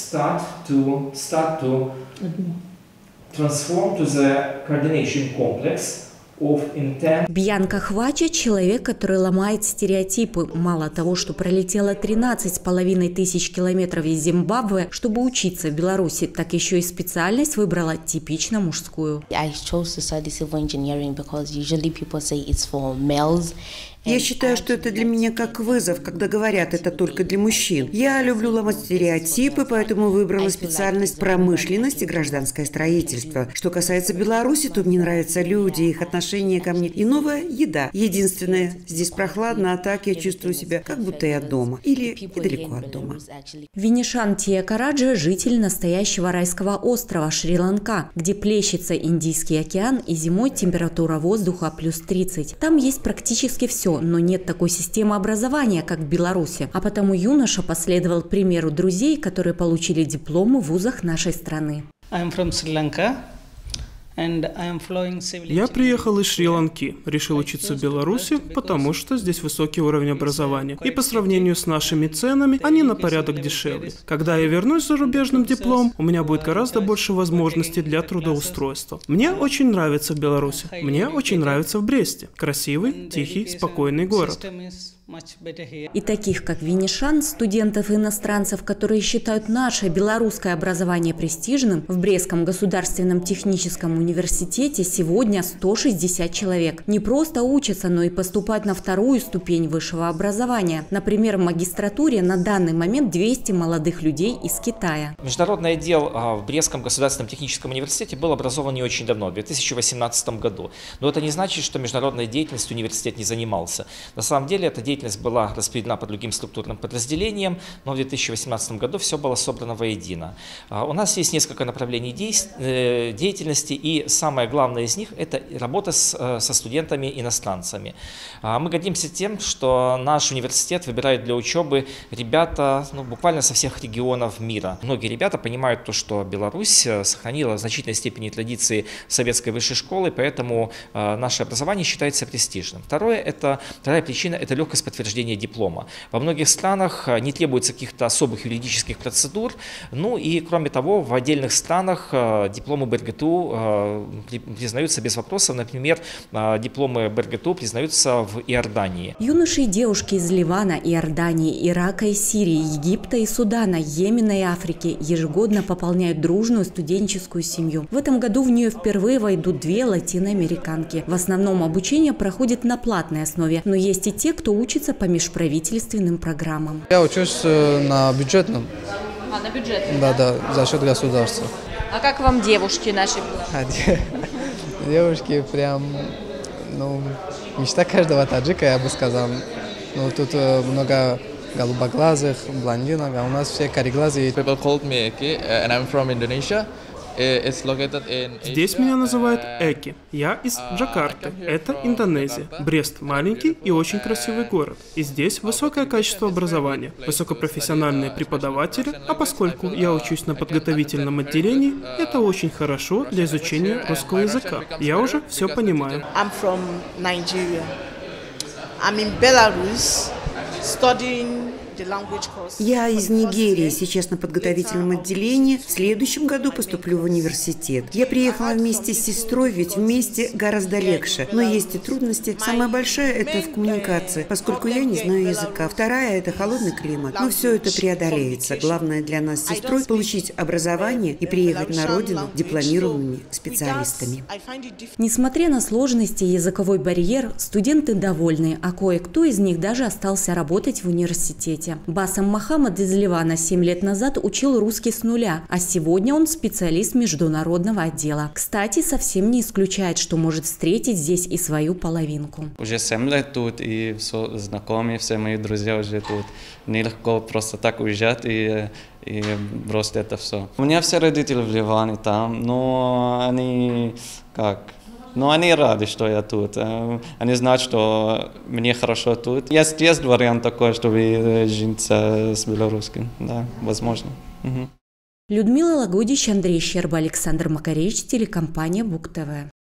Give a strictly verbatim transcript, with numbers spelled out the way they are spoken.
start to start to transform to the coordination complex. Бьянка Хвача – человек, который ломает стереотипы. Мало того, что пролетела тринадцать с половиной тысяч километров из Зимбабве, чтобы учиться в Беларуси, так еще и специальность выбрала типично мужскую. Я считаю, что это для меня как вызов, когда говорят, это только для мужчин. Я люблю ломать стереотипы, поэтому выбрала специальность промышленность и гражданское строительство. Что касается Беларуси, то мне нравятся люди, их отношение ко мне и новая еда. Единственное, здесь прохладно, а так я чувствую себя, как будто я дома или недалеко от дома. Винишан Тиякараджа – житель настоящего райского острова Шри-Ланка, где плещется Индийский океан и зимой температура воздуха плюс тридцать. Там есть практически все, но нет такой системы образования, как в Беларуси. А потому юноша последовал примеру друзей, которые получили дипломы в вузах нашей страны. Я приехал из Шри-Ланки, решил учиться в Беларуси, потому что здесь высокий уровень образования. И по сравнению с нашими ценами, они на порядок дешевле. Когда я вернусь с зарубежным дипломом, у меня будет гораздо больше возможностей для трудоустройства. Мне очень нравится в Беларуси. Мне очень нравится в Бресте. Красивый, тихий, спокойный город. И таких, как Винишан, студентов-иностранцев, которые считают наше белорусское образование престижным, в Брестском государственном техническом университете сегодня сто шестьдесят человек. Не просто учатся, но и поступают на вторую ступень высшего образования. Например, в магистратуре на данный момент двести молодых людей из Китая. Международный отдел в Брестском государственном техническом университете был образован не очень давно, в две тысячи восемнадцатом году. Но это не значит, что международной деятельностью университет не занимался. На самом деле, эта деятельность Деятельность была распределена по другим структурным подразделениям, но в две тысячи восемнадцатом году все было собрано воедино. У нас есть несколько направлений деятельности, и самое главное из них – это работа с, со студентами-иностранцами. Мы гордимся тем, что наш университет выбирает для учебы ребята ну, буквально со всех регионов мира. Многие ребята понимают то, что Беларусь сохранила в значительной степени традиции советской высшей школы, поэтому наше образование считается престижным. Второе – это, вторая причина – это легкость подтверждения диплома. Во многих странах не требуется каких-то особых юридических процедур. Ну и кроме того, в отдельных странах дипломы БРГТУ признаются без вопросов. Например, дипломы БРГТУ признаются в Иордании. Юноши и девушки из Ливана, Иордании, Ирака и Сирии, Египта и Судана, Йемена и Африки ежегодно пополняют дружную студенческую семью. В этом году в нее впервые войдут две латиноамериканки. В основном обучение проходит на платной основе, но есть и те, кто учится по межправительственным программам. Я учусь на бюджетном. А, на бюджетном? Да, да, за счет государства. А как вам девушки наши? А, девушки прям, ну, мечта каждого таджика, я бы сказал. Ну, тут много голубоглазых, блондинок, а у нас все кореглазые. People called me Eki, and I'm from Indonesia. Здесь меня называют Эки. Я из Джакарты. Это Индонезия. Брест маленький и очень красивый город. И здесь высокое качество образования, высокопрофессиональные преподаватели, а поскольку я учусь на подготовительном отделении, это очень хорошо для изучения русского языка. Я уже все понимаю. I'm from Nigeria. I'm in Belarus studying. Я из Нигерии, сейчас на подготовительном отделении. В следующем году поступлю в университет. Я приехала вместе с сестрой, ведь вместе гораздо легче. Но есть и трудности. Самая большая – это в коммуникации, поскольку я не знаю языка. Вторая – это холодный климат. Но все это преодолеется. Главное для нас с сестрой – получить образование и приехать на родину дипломированными специалистами. Несмотря на сложности и языковой барьер, студенты довольны, а кое-кто из них даже остался работать в университете. Басам Мохаммад из Ливана семь лет назад учил русский с нуля, а сегодня он специалист международного отдела. Кстати, совсем не исключает, что может встретить здесь и свою половинку. Уже семь лет тут, и все знакомые, все мои друзья уже тут. Нелегко просто так уезжать и, и бросить это все. У меня все родители в Ливане там, но они как... Но они рады, что я тут. Они знают, что мне хорошо тут. Есть, есть вариант такой, чтобы жениться с белорусским. Да, возможно. Угу. Людмила Лагодич, Андрей Щерба, Александр Макаревич, телекомпания Бук ТВ.